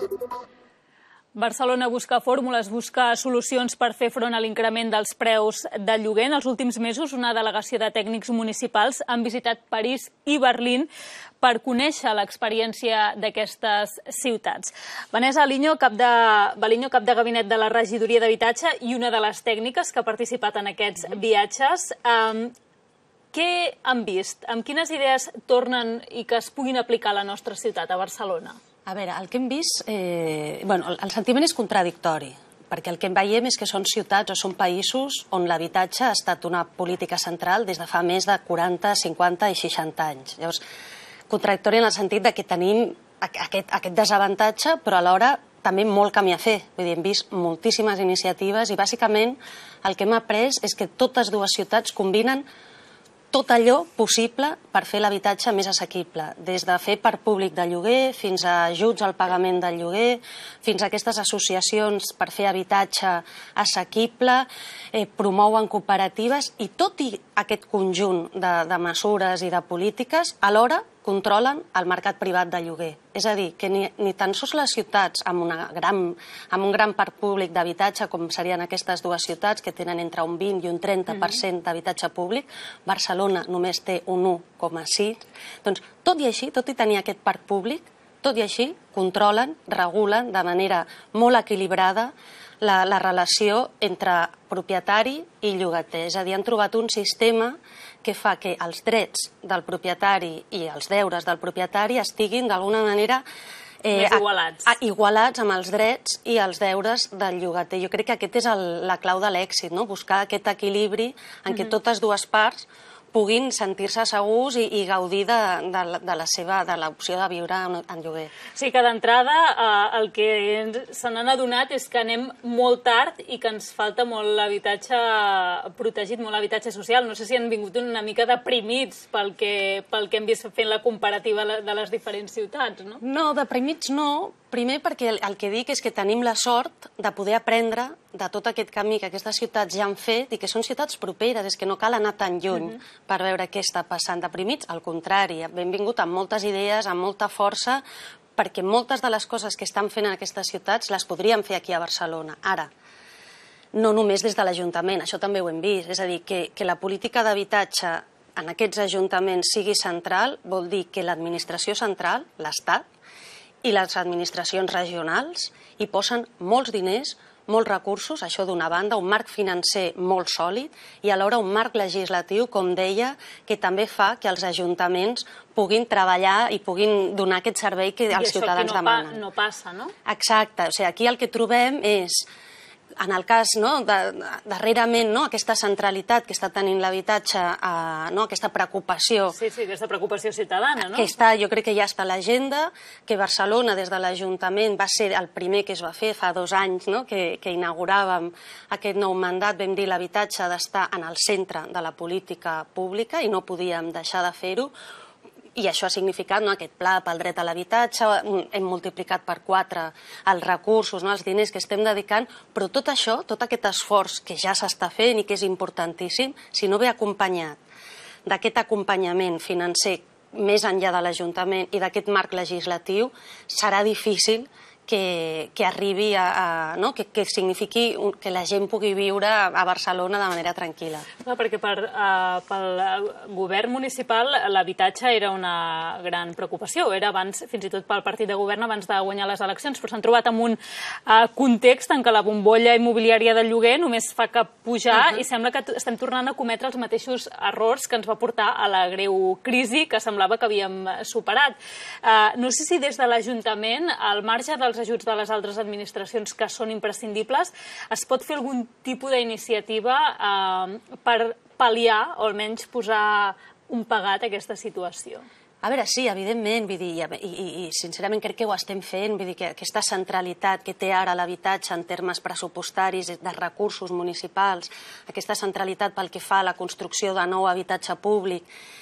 Barcelona busca fórmules, busca solucions per fer front a l'increment dels preus del lloguer. En els últims mesos, una delegació de tècnics municipals han visitat París i Berlín per conèixer l'experiència d'aquestes ciutats. Vanessa Aliño, cap de gabinet de la regidoria d'habitatge i una de les tècniques que ha participat en aquests viatges. Què han vist? Amb quines idees tornen i que es puguin aplicar a la nostra ciutat, a Barcelona? A veure, el que hem vist... el sentiment és contradictori, perquè el que veiem és que són ciutats o són països on l'habitatge ha estat una política central des de fa més de 40, 50 i 60 anys. Llavors, contradictori en el sentit que tenim aquest desavantatge, però alhora també molt camí a fer. Vull dir, hem vist moltíssimes iniciatives i bàsicament el que hem après és que totes dues ciutats combinen tot allò possible per fer l'habitatge més assequible, des de fer parc públic de lloguer fins a ajuts al pagament del lloguer, fins a aquestes associacions per fer habitatge assequible, promouen cooperatives i tot i aquest conjunt de mesures i de polítiques, alhora controlen el mercat privat de lloguer. És a dir, que ni tan sols les ciutats amb un gran parc públic d'habitatge, com serien aquestes dues ciutats, que tenen entre un 20 i un 30% d'habitatge públic, Barcelona només té un 1,6%. Doncs, tot i així, tot i tenir aquest parc públic, tot i així, controlen, regulen de manera molt equilibrada la relació entre propietari i llogater. És a dir, han trobat un sistema que fa que els drets del propietari i els deures del propietari estiguin d'alguna manera igualats amb els drets i els deures del llogater. Jo crec que aquest és la clau de l'èxit, buscar aquest equilibri en què totes dues parts puguin sentir-se segurs i gaudir de l'opció de viure en lloguer. Sí que d'entrada el que se n'han adonat és que anem molt tard i que ens falta molt l'habitatge protegit, molt l'habitatge social. No sé si han vingut una mica deprimits pel que hem vist fent la comparativa de les diferents ciutats, no? No, deprimits no. Primer perquè el que dic és que tenim la sort de poder aprendre de tot aquest camí que aquestes ciutats ja han fet i que són ciutats properes, és que no cal anar tan lluny per veure què està passant. Deprimits, al contrari, hem vingut amb moltes idees, amb molta força, perquè moltes de les coses que estan fent en aquestes ciutats les podríem fer aquí a Barcelona. Ara, no només des de l'Ajuntament, això també ho hem vist, és a dir, que la política d'habitatge en aquests ajuntaments sigui central vol dir que l'administració central, l'Estat, i les administracions regionals hi posen molts diners, molts recursos, això d'una banda, un marc financer molt sòlid i alhora un marc legislatiu, com deia, que també fa que els ajuntaments puguin treballar i puguin donar aquest servei que els ciutadans demanen. I això que no passa, no? Exacte, o sigui, aquí el que trobem és, en el cas, darrerament, aquesta centralitat que està tenint l'habitatge, aquesta preocupació... Sí, aquesta preocupació ciutadana, no? Jo crec que ja està a l'agenda, que Barcelona, des de l'Ajuntament, va ser el primer que es va fer fa 2 anys, que inauguràvem aquest nou mandat, vam dir l'habitatge ha d'estar en el centre de la política pública i no podíem deixar de fer-ho. I això ha significat aquest pla pel dret a l'habitatge, hem multiplicat per 4 els recursos, els diners que estem dedicant, però tot això, tot aquest esforç que ja s'està fent i que és importantíssim, si no ve acompanyat d'aquest acompanyament financer més enllà de l'Ajuntament i d'aquest marc legislatiu, serà difícil que arribi que signifiqui que la gent pugui viure a Barcelona de manera tranquil·la. Perquè pel govern municipal l'habitatge era una gran preocupació, era abans, fins i tot pel partit de govern abans de guanyar les eleccions, però s'han trobat en un context en què la bombolla immobiliària del lloguer només fa que pujar i sembla que estem tornant a cometre els mateixos errors que ens va portar a la greu crisi que semblava que havíem superat. No sé si des de l'Ajuntament, al marge dels ajuts de les altres administracions que són imprescindibles, es pot fer algun tipus d'iniciativa per pal·liar o almenys posar un pegat a aquesta situació? A veure, sí, evidentment, i sincerament crec que ho estem fent, vull dir que aquesta centralitat que té ara l'habitatge en termes pressupostaris, de recursos municipals, aquesta centralitat pel que fa a la construcció de nou habitatge públic,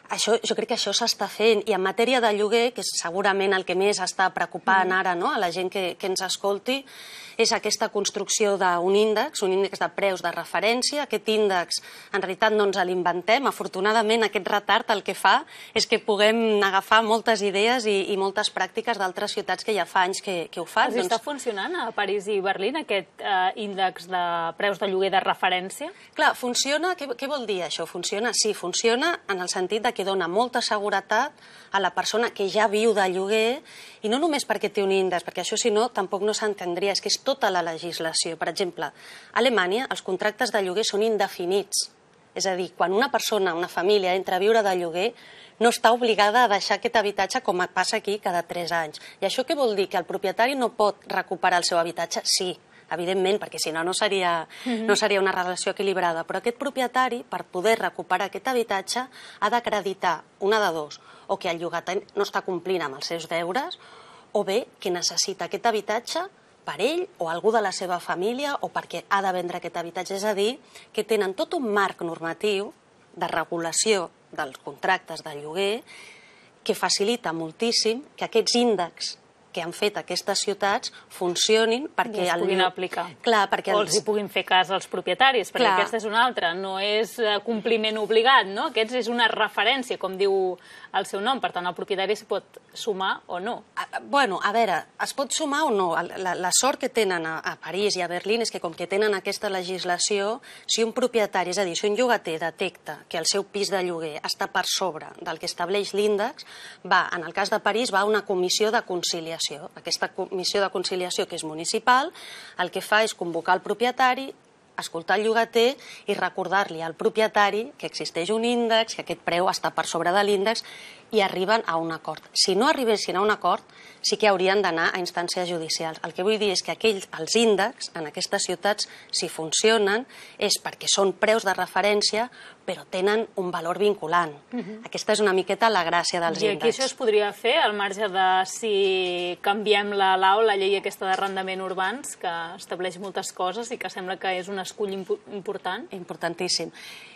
Jo crec que això s'està fent, i en matèria de lloguer, que és segurament el que més està preocupant ara a la gent que ens escolti, és aquesta construcció d'un índex, un índex de preus de referència. Aquest índex, en realitat, no ens l'inventem. Afortunadament, aquest retard el que fa és que puguem agafar moltes idees i moltes pràctiques d'altres ciutats que ja fa anys que ho fan. Els està funcionant a París i Berlín, aquest índex de preus de lloguer de referència? Clar, funciona. Què vol dir això? Funciona? Sí, funciona en el sentit que dona molta seguretat a la persona que ja viu de lloguer, i no només perquè té un índex, perquè això, si no, tampoc no s'entendria. És que és tota la legislació. Per exemple, a Alemanya els contractes de lloguer són indefinits. És a dir, quan una persona, una família, entra a viure de lloguer, no està obligada a deixar aquest habitatge com passa aquí cada 3 anys. I això què vol dir? Que el propietari no pot recuperar el seu habitatge? Sí, evidentment, perquè si no, no seria una relació equilibrada. Però aquest propietari, per poder recuperar aquest habitatge, ha d'acreditar una de dos: o que el llogater no està complint amb els seus deures, o bé que necessita aquest habitatge per ell o algú de la seva família, o perquè ha de vendre aquest habitatge. És a dir, que tenen tot un marc normatiu de regulació dels contractes de lloguer que facilita moltíssim que aquests índexs que han fet aquestes ciutats funcionin perquè... I es puguin aplicar. Clar, perquè o els hi puguin fer cas als propietaris, perquè aquesta és una altra. No és compliment obligat, no? Aquests és una referència, com diu el seu nom. Per tant, el propietari s'hi pot sumar o no. Bueno, a veure, es pot sumar o no. La sort que tenen a París i a Berlín és que, com que tenen aquesta legislació, si un propietari, és a dir, si un llogater detecta que el seu pis de lloguer està per sobre del que estableix l'índex, en el cas de París, va a una comissió de conciliació. Aquesta comissió de conciliació, que és municipal, el que fa és convocar el propietari, escoltar el llogater i recordar-li al propietari que existeix un índex, que aquest preu està per sobre de l'índex, i arriben a un acord. Si no arribessin a un acord, sí que haurien d'anar a instàncies judicials. El que vull dir és que els índexs en aquestes ciutats, si funcionen, és perquè són preus de referència, però tenen un valor vinculant. Aquesta és una miqueta la gràcia dels índexs. I aquí això es podria fer, al marge de si canviem la LAU, la llei aquesta d'arrendament urbans, que estableix moltes coses i que sembla que és un escull important? Importantíssim.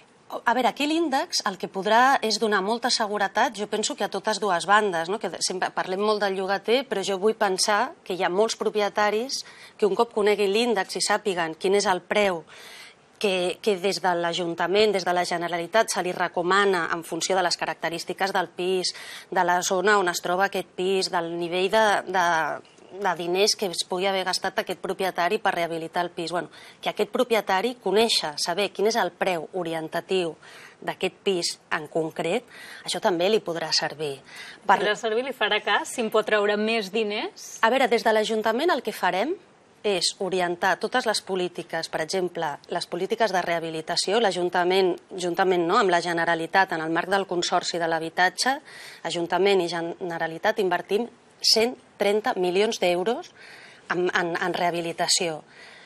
A veure, aquí l'índex el que podrà és donar molta seguretat, jo penso que a totes dues bandes, que sempre parlem molt del llogater, però jo vull pensar que hi ha molts propietaris que un cop coneguin l'índex i sàpiguen quin és el preu que des de l'Ajuntament, des de la Generalitat, se li recomana en funció de les característiques del pis, de la zona on es troba aquest pis, del nivell de diners que es pugui haver gastat aquest propietari per rehabilitar el pis. Que aquest propietari conèixer, saber quin és el preu orientatiu d'aquest pis en concret, això també li podrà servir. Podrà servir, li farà cas, si en pot treure més diners? A veure, des de l'Ajuntament el que farem és orientar totes les polítiques, per exemple, les polítiques de rehabilitació. L'Ajuntament, juntament amb la Generalitat, en el marc del Consorci de l'Habitatge, Ajuntament i Generalitat invertim 130 milions d'euros en rehabilitació.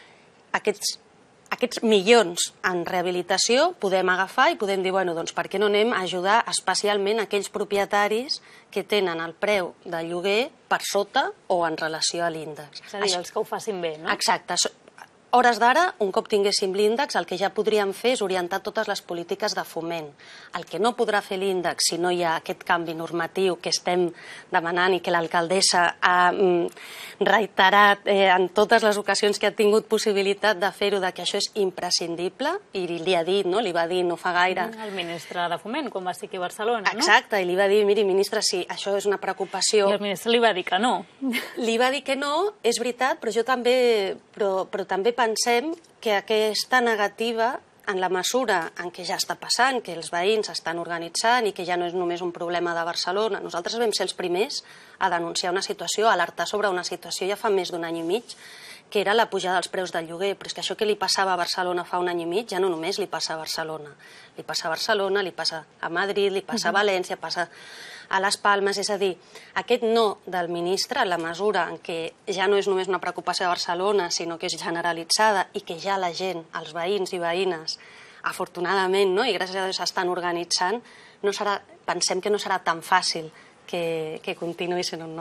Aquests milions en rehabilitació podem agafar i podem dir, doncs per què no anem a ajudar especialment aquells propietaris que tenen el preu de lloguer per sota o en relació a l'índex. És a dir, els que ho facin bé, no? Exacte. Hores d'ara, un cop tinguéssim l'índex, el que ja podríem fer és orientar totes les polítiques de foment. El que no podrà fer l'índex si no hi ha aquest canvi normatiu que estem demanant i que l'alcaldessa ha reiterat en totes les ocasions que ha tingut possibilitat de fer-ho, que això és imprescindible, i li ha dit, li va dir no fa gaire... El ministre de Foment, quan va ser aquí a Barcelona, no? Exacte, i li va dir, miri, ministre, sí, això és una preocupació... I el ministre li va dir que no. Li va dir que no, és veritat, però jo també... Però també pensem que aquesta negativa, en la mesura en què ja està passant, que els veïns estan organitzant i que ja no és només un problema de Barcelona, nosaltres vam ser els primers a denunciar una situació, a alertar sobre una situació ja fa més d'un any i mig, que era la pujada dels preus del lloguer. Però és que això que li passava a Barcelona fa un any i mig ja no només li passa a Barcelona. Li passa a Barcelona, li passa a Madrid, li passa a València, passa a les Palmes. És a dir, aquest no del ministre, en la mesura en què ja no és només una preocupació a Barcelona, sinó que és generalitzada i que ja la gent, els veïns i veïnes, afortunadament, i gràcies a Déu s'estan organitzant, pensem que no serà tan fàcil que continuï sent un no.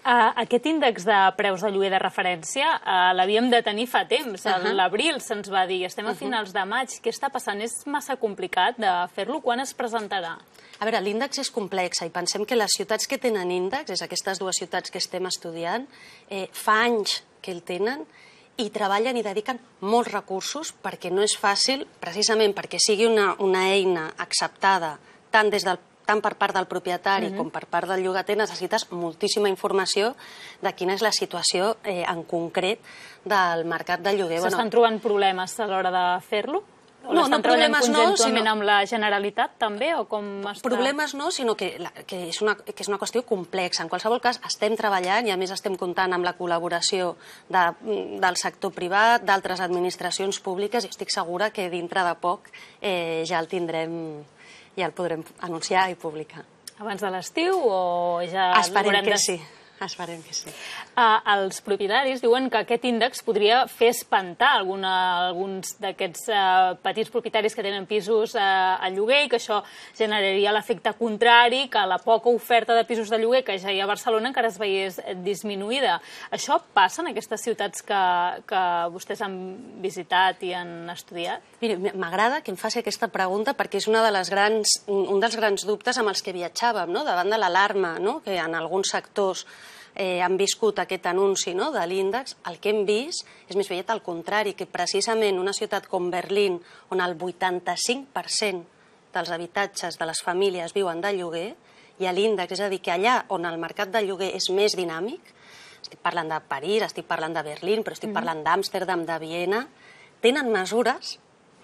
Aquest índex de preus de lloguer de referència l'havíem de tenir fa temps. A l'abril se'ns va dir, estem a finals de maig, què està passant? És massa complicat de fer-lo? Quan es presentarà? A veure, l'índex és complex i pensem que les ciutats que tenen índex, és aquestes dues ciutats que estem estudiant, fa anys que el tenen i treballen i dediquen molts recursos perquè no és fàcil, precisament perquè sigui una eina acceptada tant per part del propietari com per part del llogater, necessites moltíssima informació de quina és la situació en concret del mercat de lloguer. S'estan trobant problemes a l'hora de fer-lo? No, problemes no, sinó amb la Generalitat també, o com està? Problemes no, sinó que és una qüestió complexa. En qualsevol cas, estem treballant i a més estem comptant amb la col·laboració del sector privat, d'altres administracions públiques, i estic segura que dintre de poc ja el tindrem, ja el podrem anunciar i publicar. Abans de l'estiu o ja... Esperem que sí. Esperem que sí. Els propietaris diuen que aquest índex podria fer espantar alguns d'aquests petits propietaris que tenen pisos a lloguer i que això generaria l'efecte contrari, que la poca oferta de pisos de lloguer que ja hi ha a Barcelona encara es veiés disminuïda. Això passa en aquestes ciutats que vostès han visitat i han estudiat? Mira, m'agrada que em faci aquesta pregunta perquè és un dels grans dubtes amb els que viatjàvem, davant de l'alarma que en alguns sectors han viscut aquest anunci de l'índex. El que hem vist és més aviat al contrari, que precisament una ciutat com Berlín, on el 85% dels habitatges de les famílies viuen de lloguer, hi ha l'índex, és a dir, que allà on el mercat de lloguer és més dinàmic, estic parlant de París, estic parlant de Berlín, però estic parlant d'Amsterdam, de Viena, tenen mesures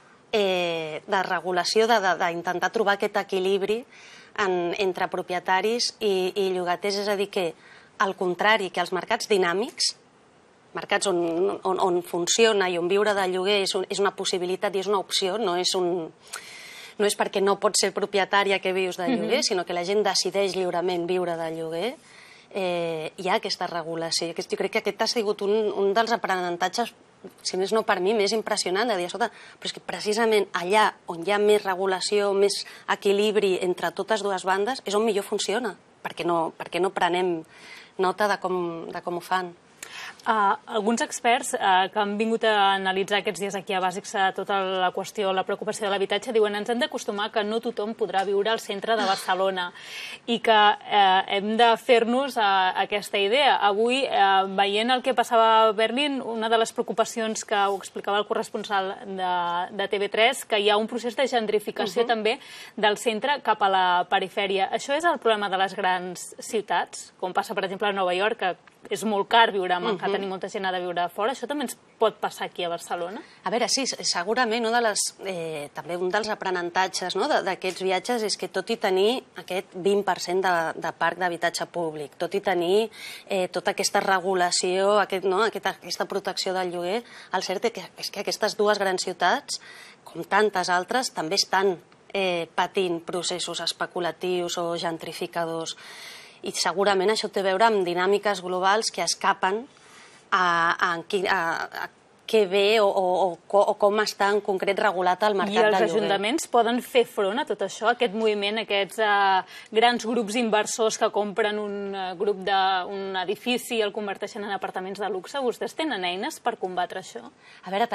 de regulació, d'intentar trobar aquest equilibri entre propietaris i llogaters, és a dir, que al contrari, que els mercats dinàmics, mercats on funciona i on viure de lloguer és una possibilitat i és una opció, no és perquè no pots ser propietària que vius de lloguer, sinó que la gent decideix lliurement viure de lloguer, hi ha aquesta regulació. Jo crec que aquest ha sigut un dels aprenentatges, si més no per mi, més impressionant, de dir, escolta, però és que precisament allà on hi ha més regulació, més equilibri entre totes dues bandes, és on millor funciona, perquè no prenem nota de com ho fan. Alguns experts que han vingut a analitzar aquests dies aquí a Bàsics tota la qüestió, la preocupació de l'habitatge, diuen ens hem d'acostumar que no tothom podrà viure al centre de Barcelona i que hem de fer-nos aquesta idea. Avui, veient el que passava a Berlín, una de les preocupacions que ho explicava el corresponsal de TV3, que hi ha un procés de gentrificació també del centre cap a la perifèria. Això és el problema de les grans ciutats, com passa, per exemple, a Nova York, que és molt car viure a Manhattan i molta gent ha de viure fora. Això també ens pot passar aquí a Barcelona? A veure, sí, segurament també un dels aprenentatges d'aquests viatges és que tot i tenir aquest 20% de parc d'habitatge públic, tot i tenir tota aquesta regulació, aquesta protecció del lloguer, el cert és que aquestes dues grans ciutats, com tantes altres, també estan patint processos especulatius o gentrificadors. I segurament això té a veure amb dinàmiques globals que escapen a què ve o com està en concret regulat el mercat de lloguer. I els ajuntaments poden fer front a tot això, aquest moviment, aquests grans grups inversors que compren un grup d'un edifici i el converteixen en apartaments de luxe? Vostès tenen eines per combatre això? A veure,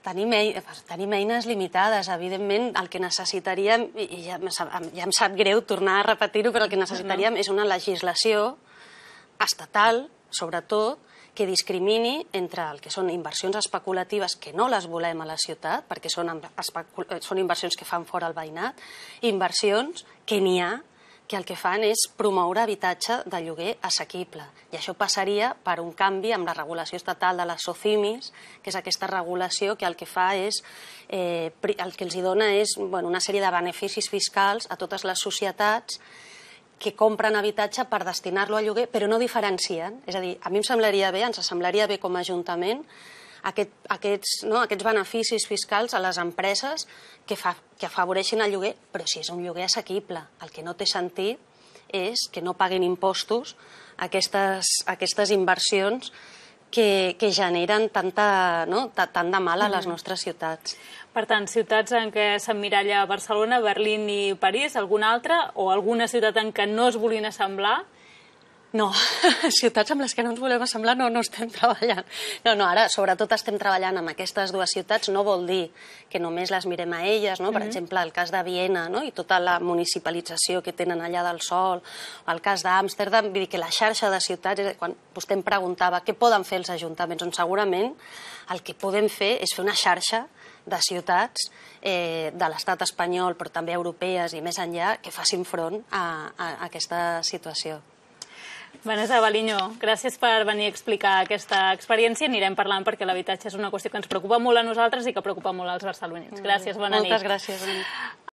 tenim eines limitades. Evidentment, el que necessitaríem, i ja em sap greu tornar a repetir-ho, però el que necessitaríem és una legislació estatal, sobretot, que discrimini entre el que són inversions especulatives, que no les volem a la ciutat, perquè són inversions que fan fora el veïnat, i inversions que n'hi ha, que el que fan és promoure habitatge de lloguer assequible. I això passaria per un canvi amb la regulació estatal de les SOCIMIs, que és aquesta regulació que el que fa és, el que els dona és una sèrie de beneficis fiscals a totes les societats que compren habitatge per destinar-lo a lloguer, però no diferencien. És a dir, a mi em semblaria bé, ens semblaria bé com a Ajuntament, aquests beneficis fiscals a les empreses que afavoreixin el lloguer, però si és un lloguer assequible. El que no té sentit és que no paguin impostos aquestes inversions que generen tant de mal a les nostres ciutats. Per tant, ciutats en què s'emmiralla Barcelona, Berlín i París, alguna altra, o alguna ciutat en què no es vulguin assemblar? No, ciutats amb les que no ens volem assemblar no estem treballant. No, ara sobretot estem treballant amb aquestes dues ciutats, no vol dir que només les mirem a elles, no? Per exemple, el cas de Viena, no? I tota la municipalització que tenen allà del sol, el cas d'Amsterdam, vull dir que la xarxa de ciutats, quan vostè em preguntava què poden fer els ajuntaments, doncs segurament el que podem fer és fer una xarxa de ciutats de l'estat espanyol, però també europees i més enllà, que facin front a aquesta situació. Vanessa Baliño, gràcies per venir a explicar aquesta experiència. Anirem parlant perquè l'habitatge és una qüestió que ens preocupa molt a nosaltres i que preocupa molt als barcelonins. Gràcies, bona nit. Moltes gràcies.